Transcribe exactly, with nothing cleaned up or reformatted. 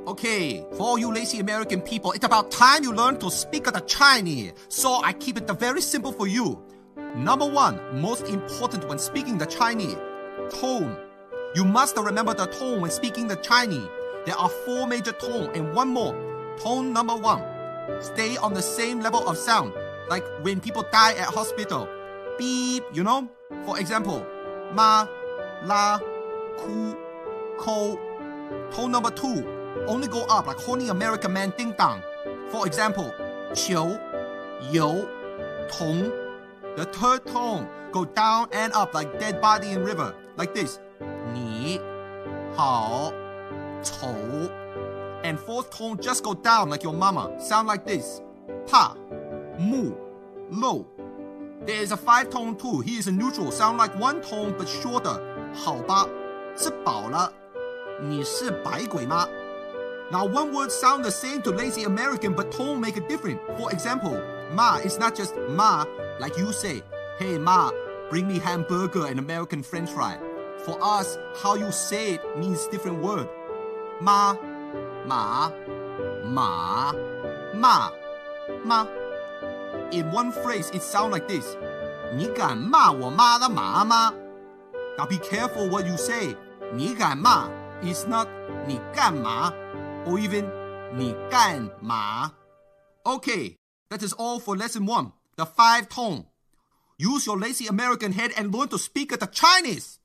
Okay, for all you lazy American people, it's about time you learn to speak the Chinese. So I keep it very simple for you. Number one, most important when speaking the Chinese, tone. You must remember the tone when speaking the Chinese. There are four major tones and one more. Tone number one, stay on the same level of sound. Like when people die at hospital. Beep, you know? For example, ma, la, ku, ko. Tone number two, only go up like horny American man ding dong. For example, qiu, you, tong. The third tone, go down and up like dead body in river, like this. Ni, hao, chou. And fourth tone, just go down like your mama. Sound like this. Pa, mu, lo. There is a five tone too. He is a neutral. Sound like one tone but shorter. 好吧，吃饱了。你是百鬼吗? Now one word sound the same to lazy American but tone make it different. For example, ma is not just ma like you say, hey ma, bring me hamburger and American french fry. For us, how you say it means different word. Ma, ma, ma, ma, ma. In one phrase, it sounds like this. 你敢骂我妈的妈吗? Now be careful what you say. 你敢骂 is not 你干嘛 or even 你干嘛. Okay, that is all for lesson one, the five tone. Use your lazy American head and learn to speak the Chinese.